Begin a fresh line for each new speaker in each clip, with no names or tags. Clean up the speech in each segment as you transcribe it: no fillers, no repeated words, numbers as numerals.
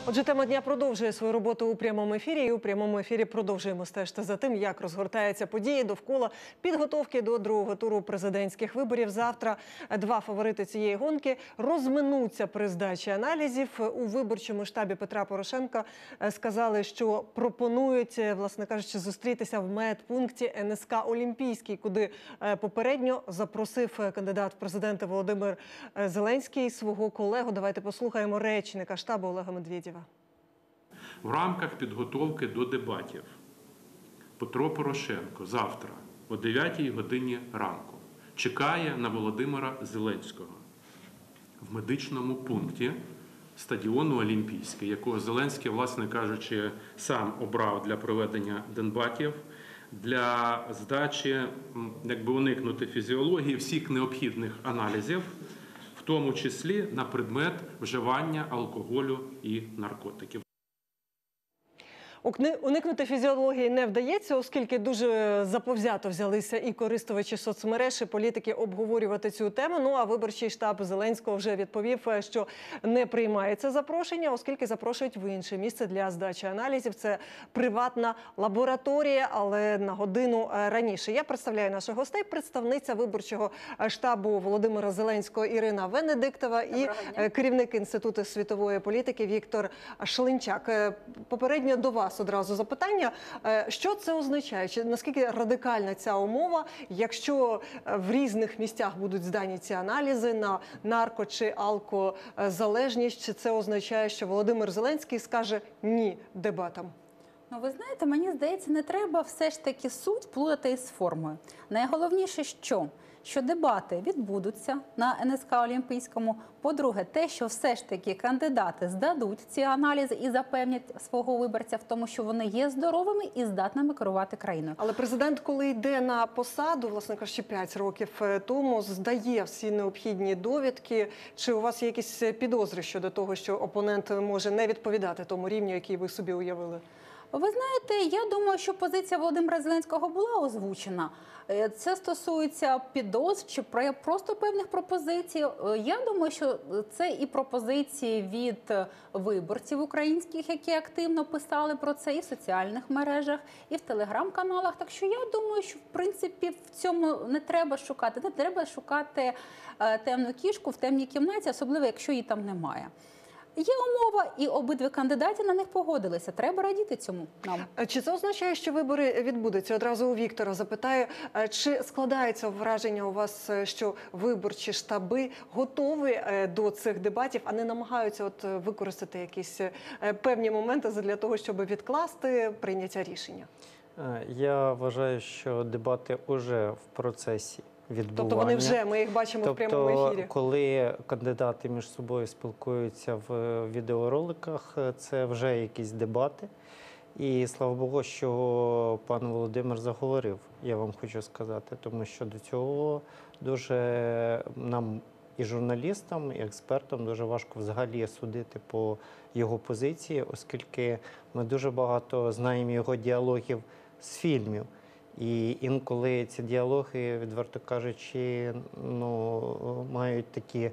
Отже, тема дня продовжує свою роботу у прямому ефірі. І у прямому ефірі продовжуємо стежити за тим, як розгортаються події довкола підготовки до другого туру президентських виборів. Завтра два фаворити цієї гонки розминуться при здачі аналізів. У виборчому штабі Петра Порошенка сказали, що пропонують, власне кажучи, зустрітися в медпункті НСК «Олімпійський», куди попередньо запросив кандидат в президенти Володимир Зеленський свого колегу. Давайте послухаємо речника штабу Олега Медведєва.
В рамках підготовки до дебатів Петро Порошенко завтра о 9 годині ранку чекає на Володимира Зеленського в медичному пункті стадіону «Олімпійський», якого Зеленський, власне кажучи, сам обрав для проведення дебатів, для здачі, якби уникнути фізіології всіх необхідних аналізів, в тому числі на предмет вживання алкоголю і наркотиків.
Уникнути фізіології не вдається, оскільки дуже заповзято взялися і користувачі соцмереж, і політики обговорювати цю тему. Ну а виборчий штаб Зеленського вже відповів, що не приймає це запрошення, оскільки запрошують в інше місце для здачі аналізів. Це приватна лабораторія, але на годину раніше. Я представляю наших гостей. Представниця виборчого штабу Володимира Зеленського Ірина Венедиктова і керівник Інституту світової політики Віктор Шлинчак. Попередньо до вас одразу запитання. Що це означає? Наскільки радикальна ця умова, якщо в різних місцях будуть здані ці аналізи на нарко- чи алкозалежність? Чи це означає, що Володимир Зеленський скаже «ні» дебатам?
Ну, ви знаєте, мені здається, не треба все ж таки суть плутати із формою. Найголовніше, що дебати відбудуться на НСК Олімпійському. По-друге, те, що все ж таки кандидати здадуть ці аналізи і запевнять свого виборця в тому, що вони є здоровими і здатними керувати країною.
Але президент, коли йде на посаду, власне кажучи, 5 років тому, здає всі необхідні довідки. Чи у вас є якісь підозри щодо того, що опонент може не відповідати тому рівню, який ви собі уявили?
Ви знаєте, я думаю, що позиція Володимира Зеленського була озвучена. Це стосується підозр чи просто певних пропозицій. Я думаю, що це і пропозиції від виборців українських, які активно писали про це і в соціальних мережах, і в телеграм-каналах. Так що я думаю, що в принципі в цьому не треба шукати. Не треба шукати темну кішку в темній кімнаті, особливо якщо її там немає. Є умова, і обидві кандидати на них погодилися. Треба радіти цьому нам.
Чи це означає, що вибори відбудуться? Одразу у Віктора запитаю, чи складається враження у вас, що виборчі штаби готові до цих дебатів, а не намагаються використати якісь певні моменти для того, щоб відкласти прийняття рішення?
Я вважаю, що дебати вже в процесі відбування.
Тобто вони вже, ми їх бачимо в прямому ефірі.
Тобто, коли кандидати між собою спілкуються в відеороликах, це вже якісь дебати. І слава Богу, що пан Володимир заговорив, я вам хочу сказати, тому що до цього дуже нам і журналістам, і експертам дуже важко взагалі судити по його позиції, оскільки ми дуже багато знаємо його діалогів з фільмів. І інколи ці діалоги, відверто кажучи, мають такі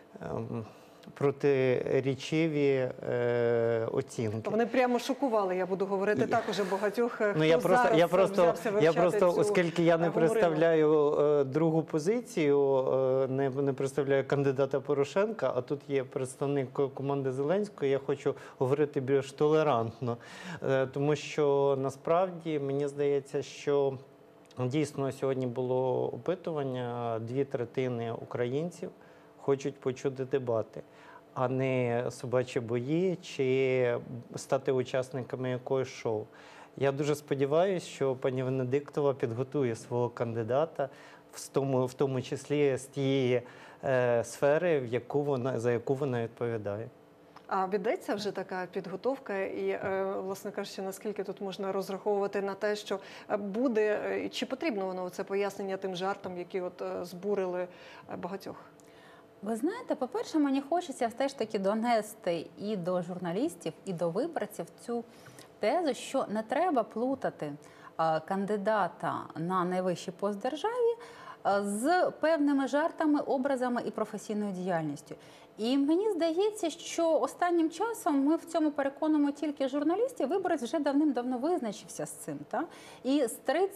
протирічиві оцінки.
Вони прямо шокували, я буду говорити так уже багатьох, хто
я просто, оскільки я не представляю другу позицію, не представляю кандидата Порошенка, а тут є представник команди Зеленського, я хочу говорити більш толерантно, тому що насправді мені здається, що дійсно сьогодні було опитування, 2/3 українців хочуть почути дебати, а не собачі бої чи стати учасниками якогось шоу. Я дуже сподіваюся, що пані Венедиктова підготує свого кандидата, в тому числі з тієї сфери, за яку вона відповідає.
А ведеться вже така підготовка і, власне кажучи, наскільки тут можна розраховувати на те, що буде, чи потрібно воно це пояснення тим жартам, які збурили багатьох?
Ви знаєте, по-перше, мені хочеться все ж таки донести і до журналістів, і до виборців цю тезу, що не треба плутати кандидата на найвищий пост в державі з певними жартами, образами і професійною діяльністю. І мені здається, що останнім часом ми в цьому переконуємо тільки журналістів. Виборець вже давним-давно визначився з цим. Та? І з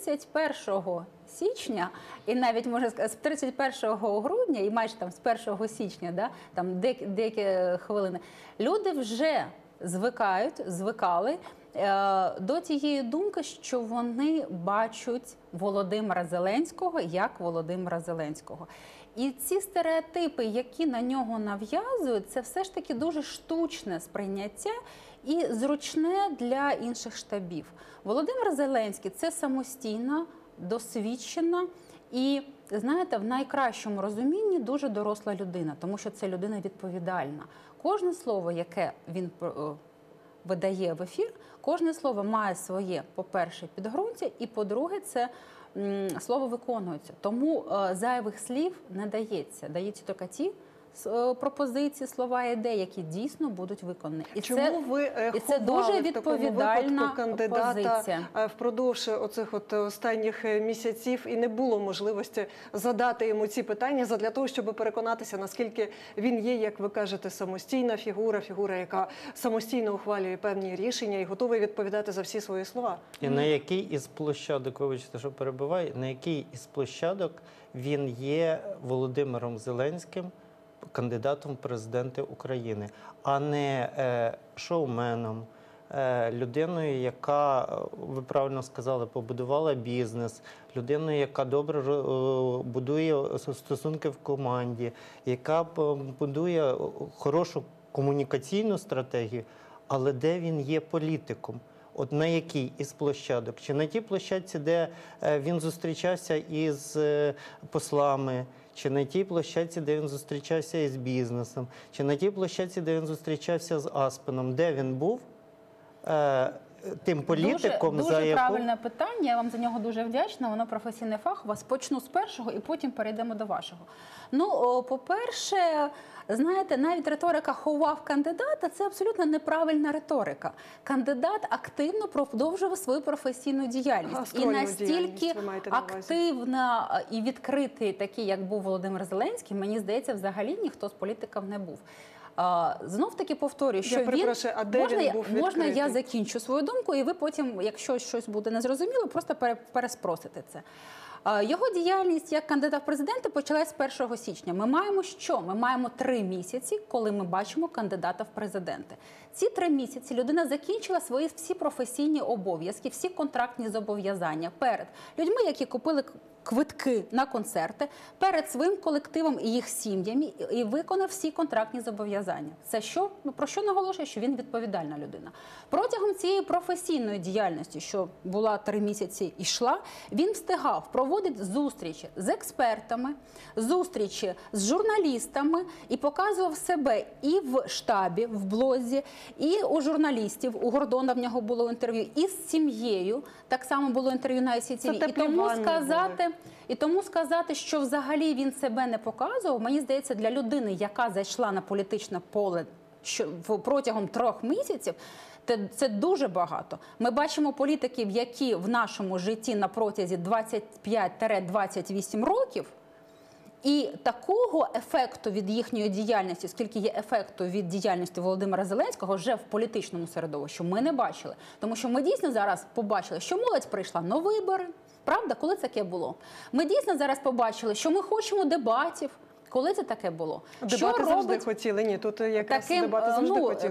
31 січня, і навіть, можна сказати, з 31 грудня, і майже там з 1 січня, да, там деякі хвилини, люди вже звикали до тієї думки, що вони бачать Володимира Зеленського як Володимира Зеленського. І ці стереотипи, які на нього нав'язують, це все ж таки дуже штучне сприйняття і зручне для інших штабів. Володимир Зеленський – це самостійна, досвідчена і, знаєте, в найкращому розумінні дуже доросла людина, тому що це людина відповідальна. Кожне слово, яке він видає в ефір, кожне слово має своє, по-перше, підґрунтя, і, по-друге, це слово виконується. Тому зайвих слів не дається. Даються тільки ті пропозиції, слова і ідеї, які дійсно будуть виконані.
Чому ви
це дуже
ховали в такому
відповідальна
випадку кандидата
позиція.
Впродовж оцих останніх місяців і не було можливості задати йому ці питання задля того, щоб переконатися, наскільки він є, як ви кажете, самостійна фігура, яка самостійно ухвалює певні рішення і готова відповідати за всі свої слова?
І на якій із площадок, вибачте, що перебиваю, на якій із площадок він є Володимиром Зеленським, кандидатом в президенти України, а не шоуменом, людиною, яка, ви правильно сказали, побудувала бізнес, людиною, яка добре будує стосунки в команді, яка будує хорошу комунікаційну стратегію, але де він є політиком? От на якій із площадок? Чи на тій площадці, де він зустрічався із послами, чи на тій площадці, де він зустрічався із бізнесом, чи на тій площадці, де він зустрічався з Аспеном, де він був тим політиком,
дуже правильне питання, я вам за нього дуже вдячна, воно професійне фахове. Почну з першого і потім перейдемо до вашого. Ну, по-перше, знаєте, навіть риторика «ховав кандидата» – це абсолютно неправильна риторика. Кандидат активно продовжував свою професійну діяльність. І настільки активна і відкритий, такий, як був Володимир Зеленський, мені здається, взагалі ніхто з політиків не був. Знов-таки повторюю, що можна я закінчу свою думку, і ви потім, якщо щось буде незрозуміло, просто переспросите це. Його діяльність як кандидат в президенти почалась з 1 січня. Ми маємо що? Ми маємо 3 місяці, коли ми бачимо кандидата в президенти. Ці 3 місяці людина закінчила свої всі професійні обов'язки, всі контрактні зобов'язання перед людьми, які купили квитки на концерти, перед своїм колективом і їх сім'ями, і виконав всі контрактні зобов'язання. Це що? Про що наголошує? Що він відповідальна людина. Протягом цієї професійної діяльності, що була 3 місяці йшла, він встигав проводити зустрічі з експертами, зустрічі з журналістами і показував себе і в штабі, в блозі, і у журналістів. У Гордона в нього було інтерв'ю, і з сім'єю. Так само було інтерв'ю на ICTV. І тому сказати, що взагалі він себе не показував, мені здається, для людини, яка зайшла на політичне поле протягом 3 місяців, це дуже багато. Ми бачимо політиків, які в нашому житті на протязі 25-28 років, і такого ефекту від їхньої діяльності, скільки є ефекту від діяльності Володимира Зеленського вже в політичному середовищі, ми не бачили. Тому що ми дійсно зараз побачили, що молодь прийшла на вибори. Правда? Коли це таке було? Ми дійсно зараз побачили, що ми хочемо дебатів. Коли це таке було?
Дебати завжди хотіли. Ні, тут якраз дебати завжди хотілися.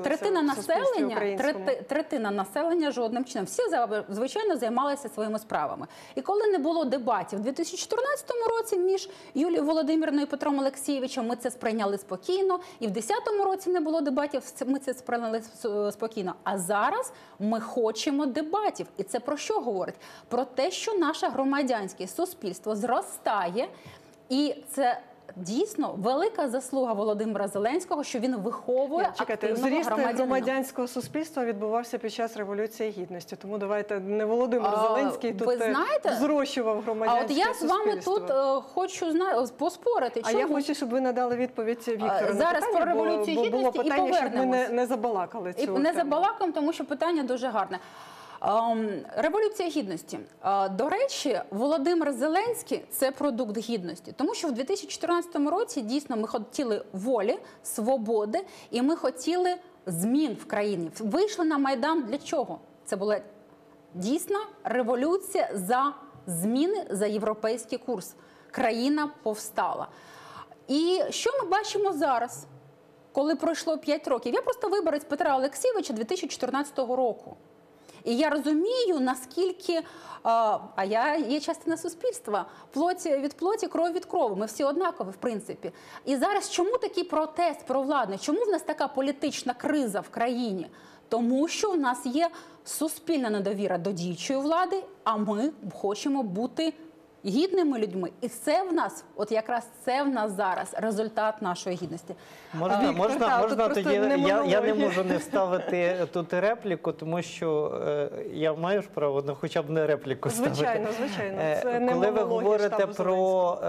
Третина населення жодним чином. Всі, звичайно, займалися своїми справами. І коли не було дебатів у 2014 році між Юлією Володимирівною і Петром Олексійовичем, ми це сприйняли спокійно. І в 2010 році не було дебатів, ми це сприйняли спокійно. А зараз ми хочемо дебатів. І це про що говорить? Про те, що наше громадянське суспільство зростає. І це дійсно велика заслуга Володимира Зеленського, що він виховує активного громадянина.
Зріст громадянського суспільства відбувався під час Революції Гідності. Тому давайте не Володимир Зеленський тут зрощував громадянське суспільство.
А от я з вами тут хочу поспорити.
А я хочу, щоб ви надали відповідь Віктору на питання, бо було питання, щоб ми не забалакали цю тему.
Не забалакаємо, тому що питання дуже гарне. Революція Гідності. До речі, Володимир Зеленський – це продукт гідності. Тому що в 2014 році дійсно ми хотіли волі, свободи і ми хотіли змін в країні. Вийшли на Майдан для чого? Це була дійсна революція за зміни, за європейський курс. Країна повстала. І що ми бачимо зараз, коли пройшло 5 років? Я просто виборець Петра Олексійовича 2014 року. І я розумію, наскільки, а я є частина суспільства, плоть від плоті, кров від крові. Ми всі однакові, в принципі. І зараз чому такий протест провладний? Чому в нас така політична криза в країні? Тому що в нас є суспільна недовіра до діючої влади, а ми хочемо бути гідними людьми. І це в нас, от якраз це в нас зараз результат нашої гідності.
Можна тоді, я не можу не вставити тут репліку, тому що я маю ж право, ну, хоча б не репліку ставити.
Звичайно, звичайно. Це не
коли ви
монологи
говорите
штабу
про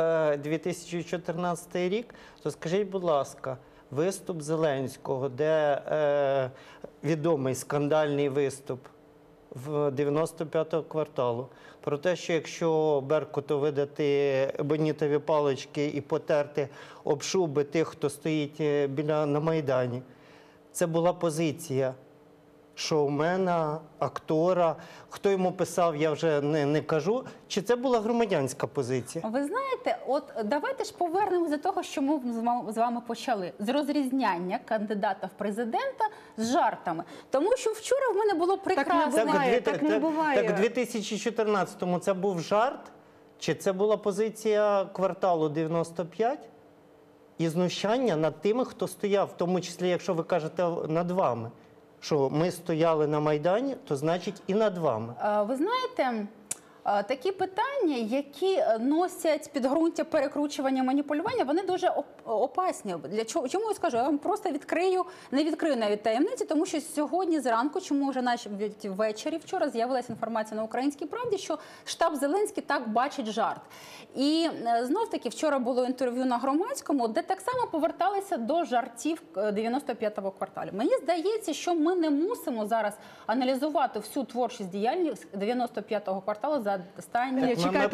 2014 рік, то скажіть, будь ласка, виступ Зеленського, де відомий скандальний виступ в 95-го кварталу, про те, що якщо Беркуту видати бонітові палички і потерти об шуби тих, хто стоїть на Майдані, це була позиція шоумена, актора. Хто йому писав, я вже не кажу. Чи це була громадянська позиція?
Ви знаєте, от давайте ж повернемося до того, що ми з вами почали. З розрізняння кандидата в президента з жартами. Тому що вчора в мене було прекрасне...
Так не буває.
Так в 2014-му це був жарт? Чи це була позиція кварталу 95? І знущання над тими, хто стояв, в тому числі, якщо ви кажете, над вами. Що ми стояли на Майдані, то значить і над вами.
Ви знаєте, такі питання, які носять підґрунтя перекручування, маніпулювання, вони дуже опасні. Для чого? Чому я скажу? Я вам просто не відкрию навіть таємниці, тому що сьогодні зранку, чому вже навіть ввечері вчора з'явилася інформація на Українській правді, що штаб Зеленський так бачить жарт. І знов-таки вчора було інтерв'ю на Громадському, де так само поверталися до жартів 95-го кварталу. Мені здається, що ми не мусимо зараз аналізувати всю творчість діяльність 95-го кварталу за останні...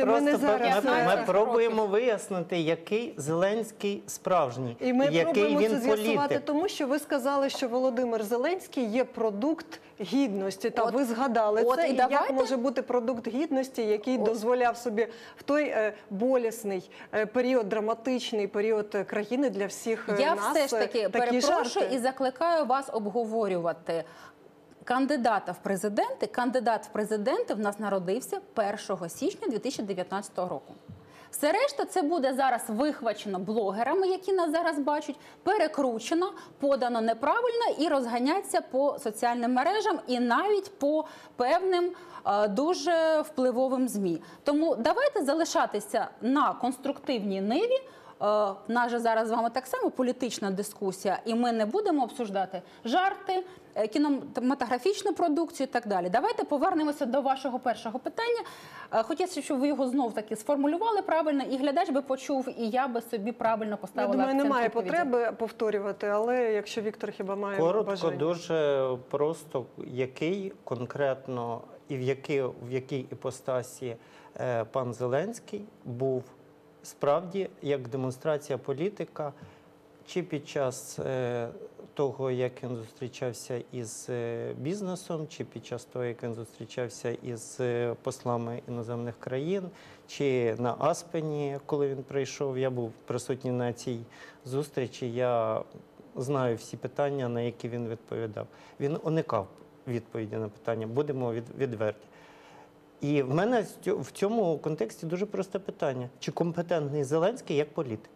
Ми пробуємо вияснити, який Зеленський справжній,
і ми
який
пробуємо
він
це з'ясувати,
політик.
тому що ви сказали, що Володимир Зеленський є продукт гідності. Та ви згадали це. І як може бути продукт гідності, який дозволяв собі в той болісний період, драматичний період країни для всіх нас
Я все ж таки перепрошую
жарти.
І закликаю вас обговорювати кандидата в президенти. Кандидат в президенти в нас народився 1 січня 2019 року. Все решта це буде зараз вихвачено блогерами, які нас зараз бачать, перекручено, подано неправильно і розганяться по соціальним мережам і навіть по певним дуже впливовим ЗМІ. Тому давайте залишатися на конструктивній ниві. В нас же зараз з вами так само політична дискусія, і ми не будемо обсуждати жарти, кінематографічну продукцію і так далі. Давайте повернемося до вашого першого питання. Хотілося, щоб ви його знов-таки сформулювали правильно, і глядач би почув, і я би собі правильно поставила акцент.
Я думаю, немає потреби повторювати, але якщо Віктор хіба має бажання.
Коротко, дуже просто, який конкретно і в якій іпостасі пан Зеленський був справді як демонстрація політика, чи під час того, як він зустрічався із бізнесом, чи під час того, як він зустрічався із послами іноземних країн, чи на Аспені, коли він прийшов. Я був присутній на цій зустрічі, я знаю всі питання, на які він відповідав. Він уникав відповіді на питання, будемо відверті. І в мене в цьому контексті дуже просте питання. Чи компетентний Зеленський як політик?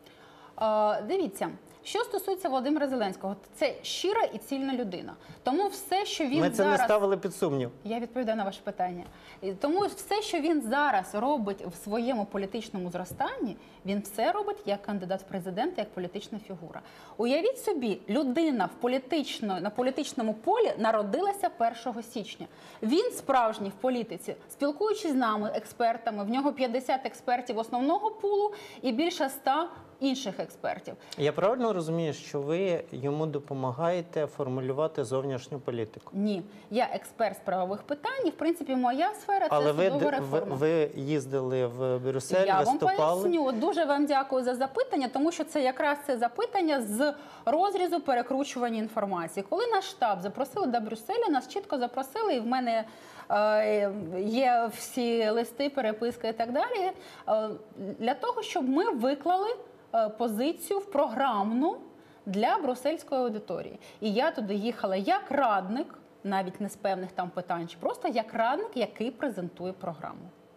Дивіться, що стосується Володимира Зеленського, це щира і цільна людина. Тому все, що він
Ми це
зараз...
не ставили під сумнів.
Я відповідаю на ваше питання. Тому все, що він зараз робить в своєму політичному зростанні, він все робить як кандидат в президенти, як політична фігура. Уявіть собі, людина на політичному полі народилася 1 січня. Він справжній в політиці, спілкуючись з нами, експертами, в нього 50 експертів основного пулу і більше 100 інших експертів.
Я правильно розумію, що ви йому допомагаєте формулювати зовнішню політику?
Ні, я експерт з правових питань, і, в принципі, моя сфера – це
Але
судова реформа.
ви їздили в Брюссель,
Я вам
виступали?
поясню. Дуже вам дякую за запитання, тому що це якраз це запитання з розрізу перекручування інформації. Коли наш штаб запросили до Брюсселя, нас чітко запросили, і в мене є всі листи, переписки і так далі, для того, щоб ми виклали позицію в програмну для брюссельської аудиторії. І я туди їхала як радник, навіть не з певних там питань, чи просто як радник, який презентує програму.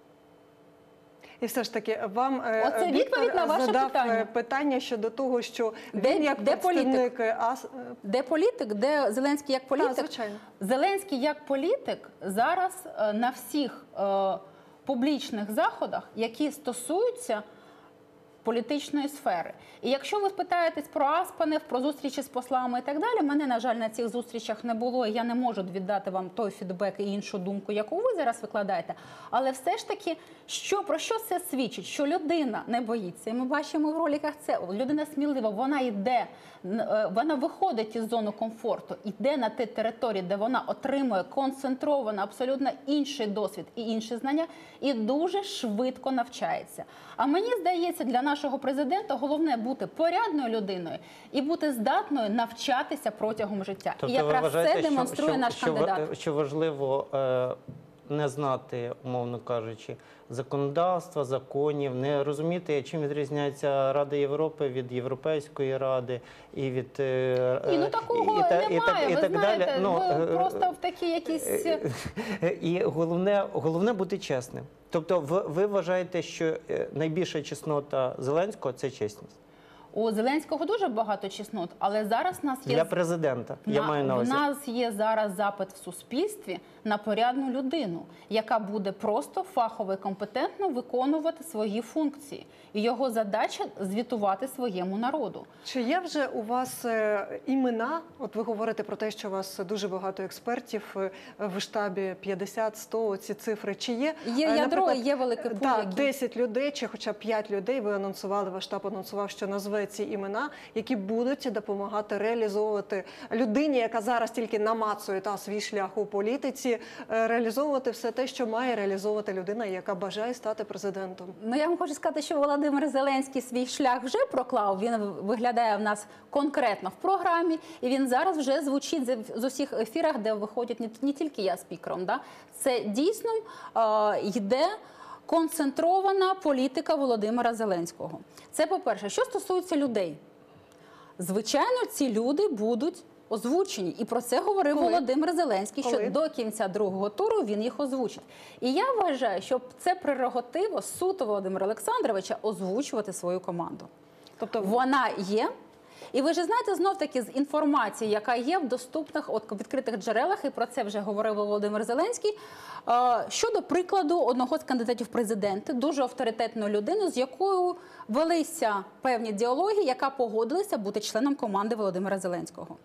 І все ж таки вам
Оце відповідь на ваше
задав питання щодо того, що він як
де
представник
Де політик, де Зеленський як політик?
Так, звичайно.
Зеленський як політик зараз на всіх публічних заходах, які стосуються політичної сфери. І якщо ви питаєтесь про Аспанів, про зустрічі з послами і так далі, мене, на жаль, на цих зустрічах не було, і я не можу віддати вам той фідбек і іншу думку, яку ви зараз викладаєте. Але все ж таки, про що це свідчить? Що людина не боїться. І ми бачимо в роликах це. Людина смілива, вона йде, вона виходить із зони комфорту, йде на ті території, де вона отримує концентрований, абсолютно інший досвід і інші знання, і дуже швидко навчається. А мені здається, для нашого президента головне бути порядною людиною і бути здатною навчатися протягом життя.
Тобто,
і якраз це демонструє наш кандидат.
Що важливо не знати, умовно кажучи, законодавства, законів, не розуміти, чим відрізняється Рада Європи від Європейської Ради і від
Ну такого немає, ви знаєте, ви просто в такі якісь...
І головне бути чесним. Тобто ви вважаєте, що найбільша чеснота Зеленського – це чесність?
У Зеленського дуже багато чеснот, але зараз нас є...
Для президента, я маю на увазі.
У нас є зараз запит в суспільстві на порядну людину, яка буде просто фахово і компетентно виконувати свої функції. І його задача – звітувати своєму народу.
Чи є вже у вас імена? От ви говорите про те, що у вас дуже багато експертів в штабі, 50-100, ці цифри. Чи є?
Є ядро, є великий пул.
Так, 10 людей чи хоча б 5 людей ви анонсували, ваш штаб анонсував, що назве ці імена, які будуть допомагати реалізовувати людині, яка зараз тільки намацує свій шлях у політиці, реалізовувати все те, що має реалізовувати людина, яка бажає стати президентом.
Ну, я вам хочу сказати, що Володимир Зеленський свій шлях вже проклав. Він виглядає в нас конкретно в програмі, і він зараз вже звучить з усіх ефірах, де виходять не тільки я спікером. Да? Це дійсно йде концентрована політика Володимира Зеленського. Це по-перше. Що стосується людей? Звичайно, ці люди будуть озвучені. І про це говорив Володимир Зеленський, що до кінця другого туру він їх озвучить. І я вважаю, що це прерогатива суто Володимира Олександровича озвучувати свою команду. Тобто вона є. І ви ж знаєте, знов-таки з інформації, яка є в доступних відкритих джерелах, і про це вже говорив Володимир Зеленський, щодо прикладу одного з кандидатів в президенти, дуже авторитетної людини, з якою велися певні діалоги, яка погодилася бути членом команди Володимира Зеленського.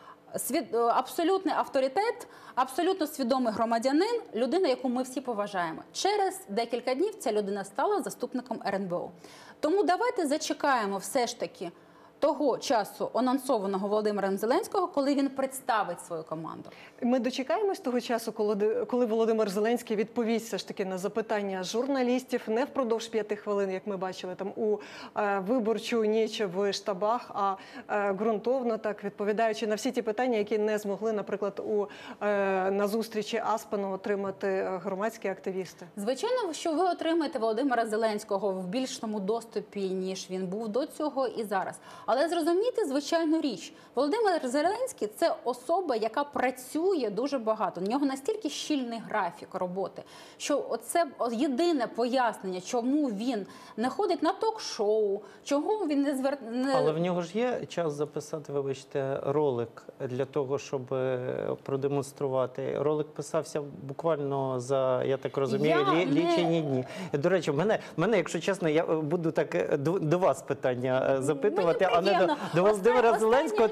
Абсолютний авторитет, абсолютно свідомий громадянин, людина, яку ми всі поважаємо. Через декілька днів ця людина стала заступником РНБО. Тому давайте зачекаємо все ж таки того часу анонсованого Володимиром Зеленського, коли він представить свою команду.
Ми дочекаємось того часу, коли Володимир Зеленський відповість все ж таки на запитання журналістів не впродовж 5 хвилин, як ми бачили там у виборчу ніч в штабах, а ґрунтовно так відповідаючи на всі ті питання, які не змогли, наприклад, на зустрічі Аспану отримати громадські активісти.
Звичайно, що ви отримаєте Володимира Зеленського в більшому доступі, ніж він був до цього і зараз. Але зрозумійте звичайну річ. Володимир Зеленський – це особа, яка працює дуже багато. У нього настільки щільний графік роботи, що це єдине пояснення, чому він не ходить на ток-шоу, чому він не звертає...
Але в нього ж є час записати, вибачте, ролик для того, щоб продемонструвати. Ролик писався буквально за, я так розумію, лічені дні. До речі, в мене, якщо чесно, я буду так до вас питання запитувати, а не до Володимира Зеленського,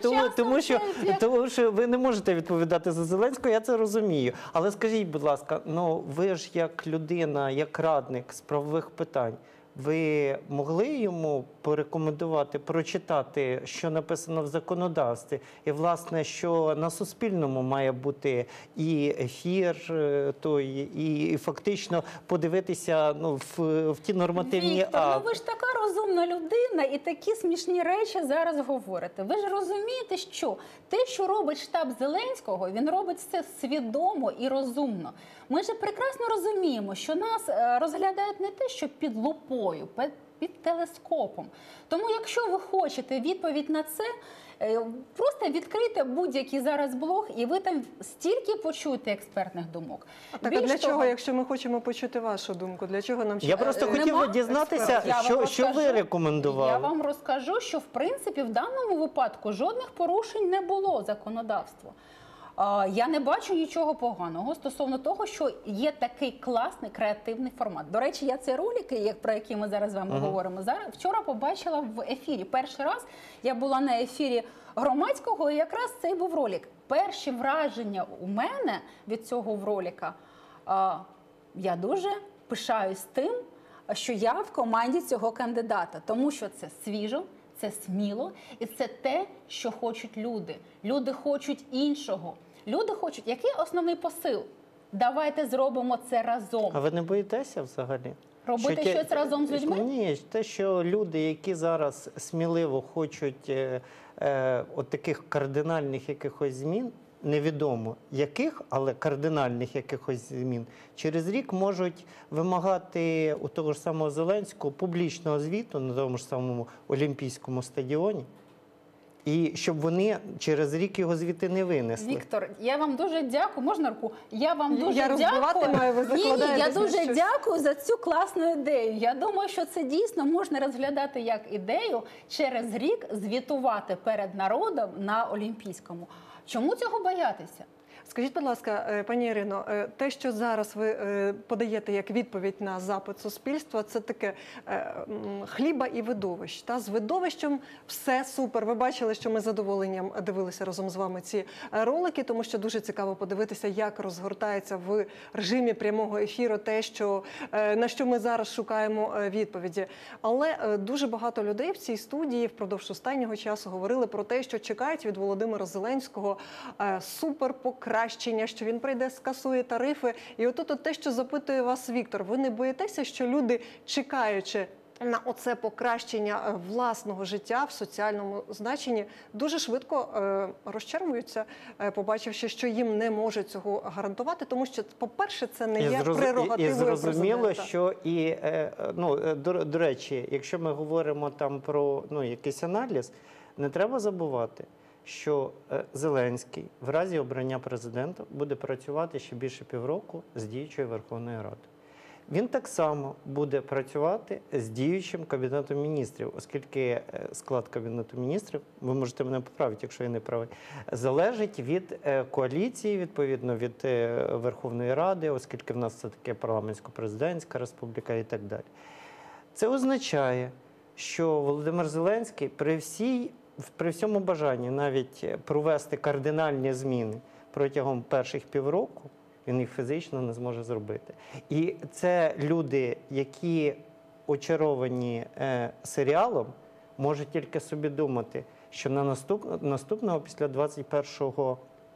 тому що ви не можете відповідати за Зеленського, я це розумію. Але скажіть, будь ласка, ви ж як людина, як радник з правових питань, ви могли йому порекомендувати, прочитати, що написано в законодавстві, і, власне, що на Суспільному має бути і ефір той, і фактично подивитися в ті нормативні
Віктор,
акти?
ви ж така розумна людина і такі смішні речі зараз говорите. Ви ж розумієте, що те, що робить штаб Зеленського, він робить це свідомо і розумно. Ми ж прекрасно розуміємо, що нас розглядають не те, що під лупою, під телескопом. Тому якщо ви хочете відповідь на це, просто відкрийте будь-який зараз блог, і ви там стільки почуєте експертних думок.
Так, а для чого, якщо ми хочемо почути вашу думку? Для чого нам
Я просто хотів би дізнатися, що ви рекомендували.
Я вам розкажу, що в принципі в даному випадку жодних порушень не було законодавства. Я не бачу нічого поганого стосовно того, що є такий класний креативний формат. До речі, я цей ролик, про який ми зараз з вами говоримо, вчора побачила в ефірі. Перший раз я була на ефірі Громадського, і якраз цей був ролик. Перші враження у мене від цього ролика, я дуже пишаюсь тим, що я в команді цього кандидата, тому що це свіжо, це сміло, і це те, що хочуть люди. Люди хочуть іншого. Люди хочуть, який основний посил? Давайте зробимо це разом.
А ви не боїтеся взагалі?
Робити щось разом з людьми?
Ні, те, що люди, які зараз сміливо хочуть от таких кардинальних якихось змін, невідомо яких, але кардинальних якихось змін, через рік можуть вимагати у того ж самого Зеленського публічного звіту на тому ж самому Олімпійському стадіоні, і щоб вони через рік його звідти не винесли.
Віктор, я вам дуже дякую. Можна руку? Я вам дуже
Я
дякую.
маю, ви
Я дуже
щось.
дякую за цю класну ідею. Я думаю, що це дійсно можна розглядати як ідею через рік звітувати перед народом на Олімпійському. Чому цього боятися?
Скажіть, будь ласка, пані Ірино, те, що зараз ви подаєте як відповідь на запит суспільства, це таке хліба і видовищ. Та? З видовищем все супер. Ви бачили, що ми з задоволенням дивилися разом з вами ці ролики, тому що дуже цікаво подивитися, як розгортається в режимі прямого ефіру те, на що ми зараз шукаємо відповіді. Але дуже багато людей в цій студії впродовж останнього часу говорили про те, що чекають від Володимира Зеленського супер покращення, що він прийде, скасує тарифи. І отут те, що запитує вас Віктор, ви не боїтеся, що люди, чекаючи на оце покращення власного життя в соціальному значенні, дуже швидко розчаруються, побачивши, що їм не можуть цього гарантувати, тому що, по-перше, це не є прерогативою
президента. І зрозуміло,
президента.
що і, до речі, якщо ми говоримо там про якийсь аналіз, не треба забувати, що Зеленський в разі обрання президента буде працювати ще більше півроку з діючою Верховною Радою. Він так само буде працювати з діючим Кабінетом міністрів, оскільки склад Кабінету міністрів, ви можете мене поправити, якщо я не правий, залежить від коаліції, відповідно від Верховної Ради, оскільки в нас це таке парламентсько-президентська республіка і так далі. Це означає, що Володимир Зеленський при всьому бажанні навіть провести кардинальні зміни протягом перших півроку, він їх фізично не зможе зробити. І це люди, які очаровані серіалом, можуть тільки собі думати, що на наступного після 21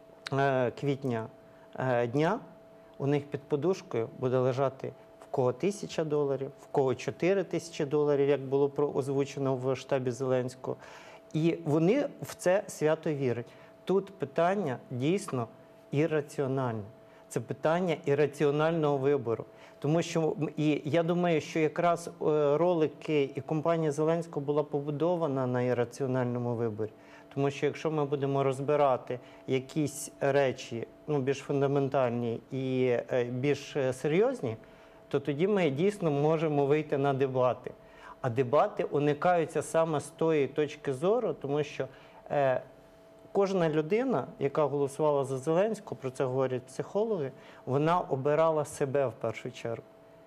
квітня дня у них під подушкою буде лежати в кого $1000, в кого $4000, як було озвучено в штабі Зеленського. І вони в це свято вірять. Тут питання дійсно ірраціональне. Це питання ірраціонального вибору. Тому що, і я думаю, що якраз ролики і компанія Зеленського була побудована на ірраціональному виборі. Тому що якщо ми будемо розбирати якісь речі більш фундаментальні і більш серйозні, то тоді ми дійсно можемо вийти на дебати. А дебати уникаються саме з тої точки зору, тому що кожна людина, яка голосувала за Зеленського, про це говорять психологи, вона обирала себе в першу чергу.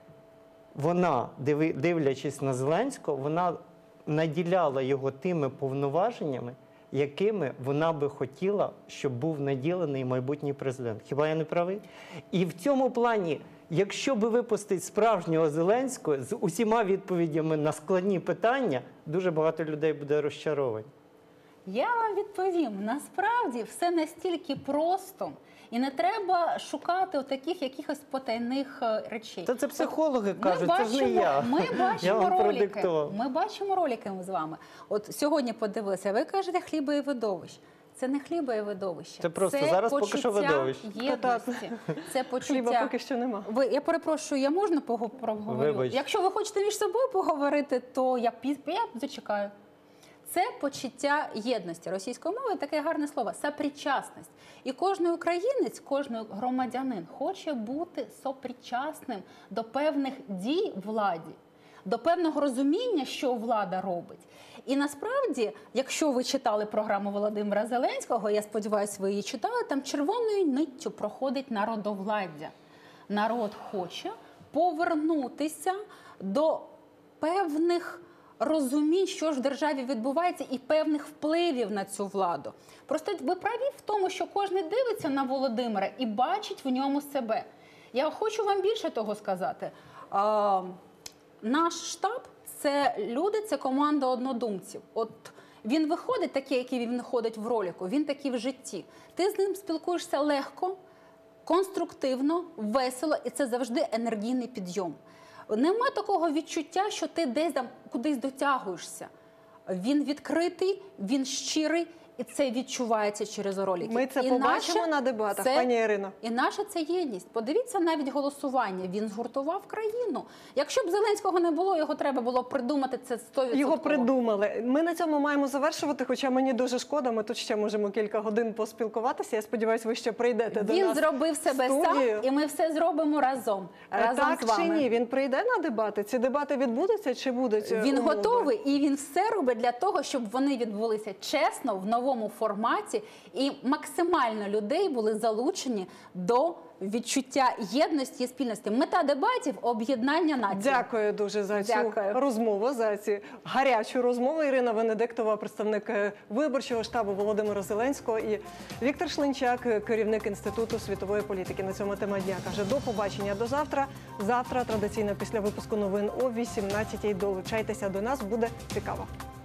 Вона, дивлячись на Зеленського, вона наділяла його тими повноваженнями, якими вона би хотіла, щоб був наділений майбутній президент. Хіба я не правий? І в цьому плані якщо би випустити справжнього Зеленського з усіма відповідями на складні питання, дуже багато людей буде розчаровані.
Я вам відповім, насправді все настільки просто. І не треба шукати таких якихось потайних речей.
Та це психологи кажуть, це ж не я.
Ми
Я
бачимо
вам
ролики.
продиктував.
Ми бачимо ролики з вами. От сьогодні подивилися, ви кажете хліба і видовищ. Це не хліба і видовище.
Це просто зараз поки що видовище.
Єдності. Це
Хліба
почуття.
поки що нема.
Я перепрошую, я можна поговорю?
Вибач.
Якщо ви хочете між собою поговорити, то я зачекаю. Це почуття єдності. Російською мовою таке гарне слово – сопричасність. І кожен українець, кожен громадянин хоче бути сопричасним до певних дій владі, до певного розуміння, що влада робить. І насправді, якщо ви читали програму Володимира Зеленського, я сподіваюся, ви її читали, там червоною ниттю проходить народовладдя. Народ хоче повернутися до певних розумінь, що ж в державі відбувається, і певних впливів на цю владу. Просто ви праві в тому, що кожен дивиться на Володимира і бачить в ньому себе. Я хочу вам більше того сказати. Наш штаб – це люди, це команда однодумців. От він виходить такий, який він виходить в ролику, він такий в житті. Ти з ним спілкуєшся легко, конструктивно, весело, і це завжди енергійний підйом. Нема такого відчуття, що ти десь там кудись дотягуєшся. Він відкритий, він щирий, і це відчувається через ролики.
Ми це побачимо на дебатах, пані Ірино.
І наша це єдність. Подивіться навіть голосування. Він згуртував країну. Якщо б Зеленського не було, його треба було придумати, це 100%.
Його придумали. Ми на цьому маємо завершувати, хоча мені дуже шкода, ми тут ще можемо кілька годин поспілкуватися. Я сподіваюся, ви ще прийдете до нас.
Він зробив себе сам, і ми все зробимо разом.
Так
з вами.
чи ні? Він прийде на дебати? Ці дебати відбудуться чи будуть?
Він
умови?
готовий, і він все робить для того, щоб вони відбулися чесно, в новому форматі, і максимально людей були залучені до відчуття єдності і спільності. Мета дебатів – об'єднання нації.
Дякую дуже за цю розмову, за цю гарячу розмову. Ірина Венедиктова, представник виборчого штабу Володимира Зеленського, і Віктор Шлинчак, керівник Інституту світової політики. На цьому тема дня каже: до побачення, до завтра. Завтра традиційно після випуску новин о 18-й. Долучайтеся до нас, буде цікаво.